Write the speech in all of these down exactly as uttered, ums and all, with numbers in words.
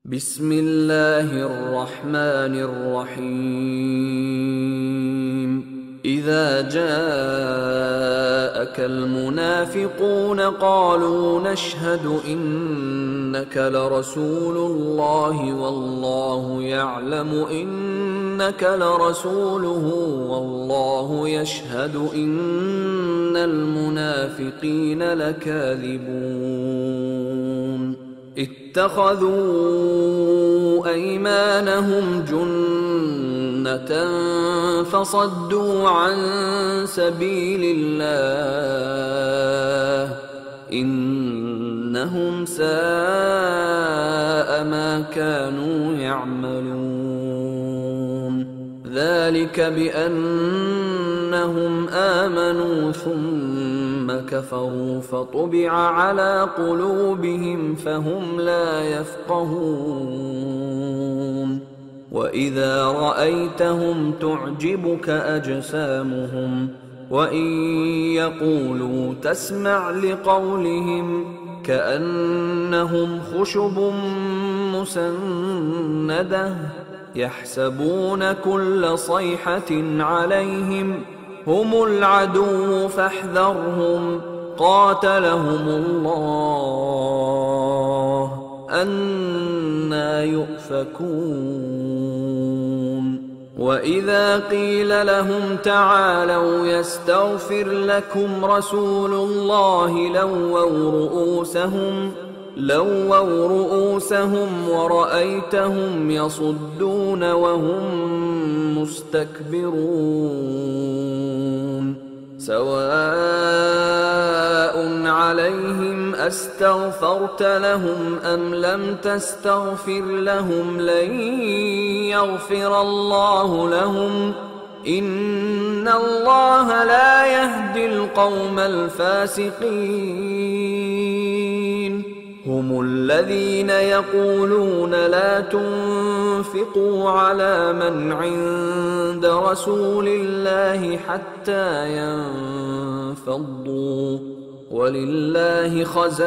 بسم الله الرحمن الرحيم إذا جاءك المنافقون قالوا نشهد إنك لرسول الله والله يعلم إنك لرسوله والله يشهد إن المنافقين لكاذبون اتخذوا أيمانهم جنة فصدوا عن سبيل الله إنهم ساء ما كانوا يعملون ذلك بأنهم آمنوا ثم كفروا فطبع على قلوبهم فهم لا يفقهون وإذا رأيتهم تعجبك أجسامهم وإن يقولوا تسمع لقولهم كأنهم خشب مسندة يحسبون كل صيحة عليهم هم العدو فاحذرهم قاتلهم الله أنى يؤفكون وإذا قيل لهم تعالوا يستغفر لكم رسول الله لووا رؤوسهم لووا رؤوسهم ورأيتهم يصدون وهم مستكبرون سواء عليهم أستغفرت لهم أم لم تستغفر لهم لن يغفر الله لهم إن الله لا يهدي القوم الفاسقين هم الذين يقولون لا تنفقوا على من عند رسول الله حتى ينفضوا ولله خزائن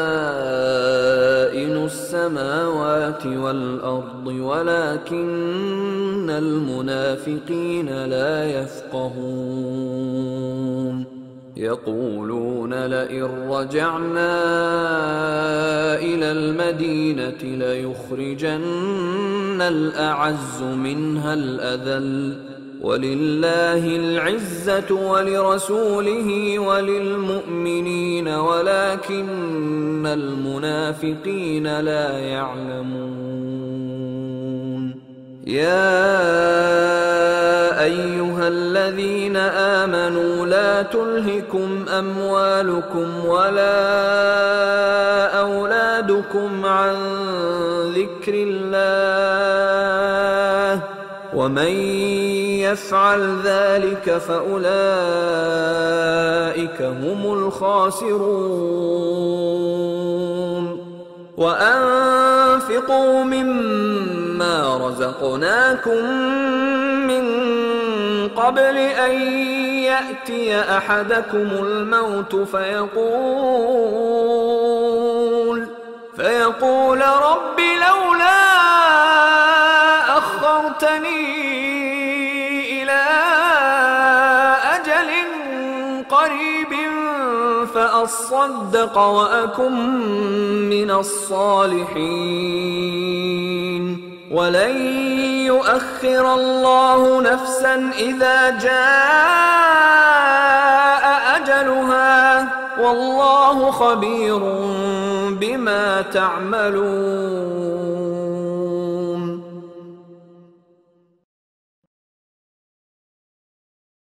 السماوات والأرض ولكن المنافقين لا يفقهون يقولون لئن رجعنا إلى المدينة ليخرجن الأعز منها الأذل ولله العزة ولرسوله وللمؤمنين ولكن المنافقين لا يعلمون يا أيها الذين آمنوا لا تلهكم أموالكم ولا أولادكم عن ذكر الله ومن يفعل ذلك فأولئك هم الخاسرون وأنفقوا مما رزقناكم من قبل أن يأتي أحدكم الموت فيقول فيقول رب لولا أخرتني إلى أجل قريب فأصدق وأكن من الصالحين ولن يؤخر الله نفسا إذا جاء أجلها والله خبير بما تعملون